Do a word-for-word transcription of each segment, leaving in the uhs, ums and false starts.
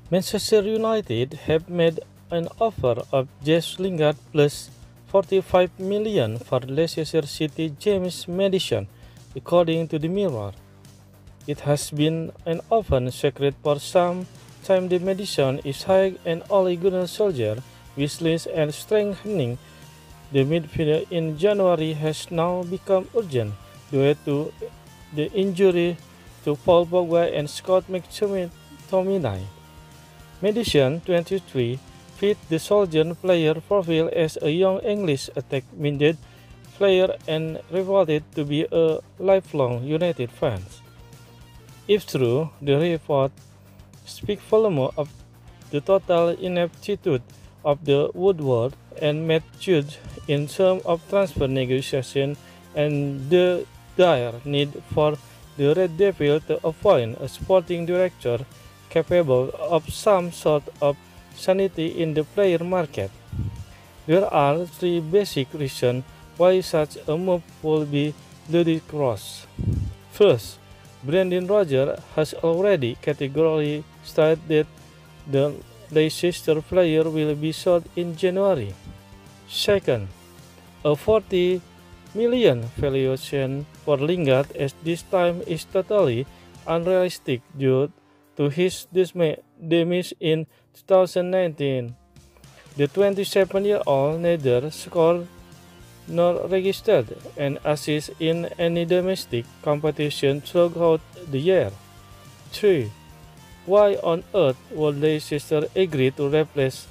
Manchester United have made an offer of Jesse Lingard plus forty-five million for Leicester City James Maddison, according to the Mirror. It has been an open secret for some time that Maddison is high and Olé Gunnar Solskjaer wish list, and strengthening the midfield in January has now become urgent due to the injury to Paul Pogba and Scott McTominay. Maddison, twenty-three, fit the Solskjaer player profile as a young English attack-minded player and reported to be a lifelong United fan. If true, the report speaks volumes of the total ineptitude of the Woodward and Matt Judge in terms of transfer negotiation and the dire need for the Red Devil to appoint a sporting director capable of some sort of sanity in the player market. There are three basic reasons why such a move would be ludicrous. First, Brendan Rodgers has already categorically stated that the Leicester player will be sold in January. Second, a forty million valuation for Lingard at this time is totally unrealistic due to his demise in two thousand nineteen. The twenty-seven-year-old neither scored nor registered an assist in any domestic competition throughout the year. three. Why on earth would Leicester agree to replace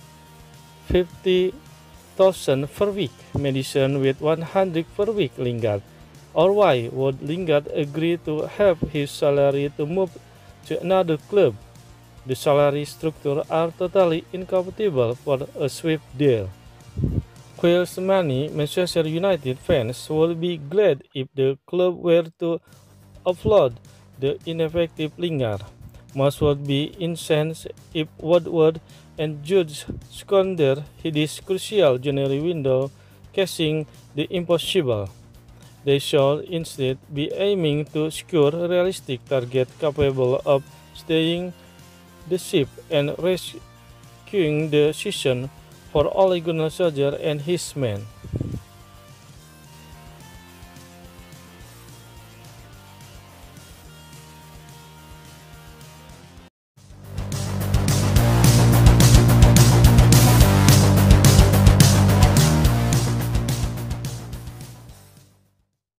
fifty thousand per week Maddison with one hundred per week Lingard? Or why would Lingard agree to have his salary to move to another club? The salary structure are totally incompatible for a swift deal. Whilst many Manchester United fans would be glad if the club were to offload the ineffective Lingard, most would be incensed if Woodward and Judge squander this crucial January window casing the impossible. They should instead be aiming to secure a realistic target capable of staying the ship and rescuing the season for Olé Gunnar Solskjaer and his men.